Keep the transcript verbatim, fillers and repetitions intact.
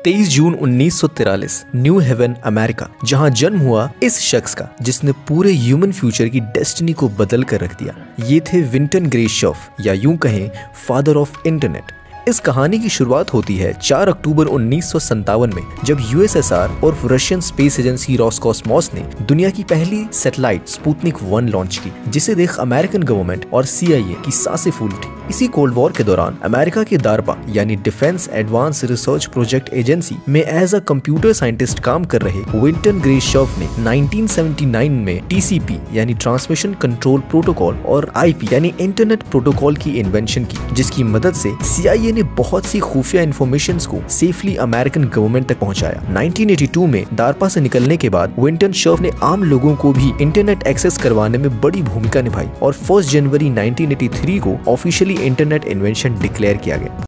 तेईस जून उन्नीस सौ तिरालीस, न्यू हेवन अमेरिका, जहां जन्म हुआ इस शख्स का जिसने पूरे ह्यूमन फ्यूचर की डेस्टिनी को बदल कर रख दिया। ये थे विंटन ग्रेशॉफ, या यूं कहें फादर ऑफ इंटरनेट। इस कहानी की शुरुआत होती है चार अक्टूबर उन्नीस सौ सत्तावन में, जब यूएसएसआर और रशियन स्पेस एजेंसी रोसकॉस्मोस ने दुनिया की पहली सैटेलाइट स्पुतनिक वन लॉन्च की, जिसे देख अमेरिकन गवर्नमेंट और सीआईए की सांसें फूल उठी। इसी कोल्ड वॉर के दौरान अमेरिका के डारपा यानी defence advance research project agency में एज अ कंप्यूटर साइंटिस्ट काम कर रहे विंटन ग्रेशॉफ ने नाइनटीन सेवेंटी नाइन में टीसीपी यानी ट्रांसमिशन कंट्रोल प्रोटोकॉल और आईपी यानी इंटरनेट प्रोटोकॉल की इन्वेंशन की, जिसकी मदद से सीआईए ने बहुत सी खुफिया इन्फॉर्मेशन को सेफली अमेरिकन गवर्नमेंट तक पहुंचाया। नाइनटीन एटी टू में डारपा से निकलने के बाद विंटन शर्फ ने आम लोगों को भी इंटरनेट एक्सेस करवाने में बड़ी भूमिका निभाई और फर्स्ट जनवरी नाइनटीन एटी थ्री को ऑफिशियली इंटरनेट इन्वेंशन डिक्लेयर किया गया।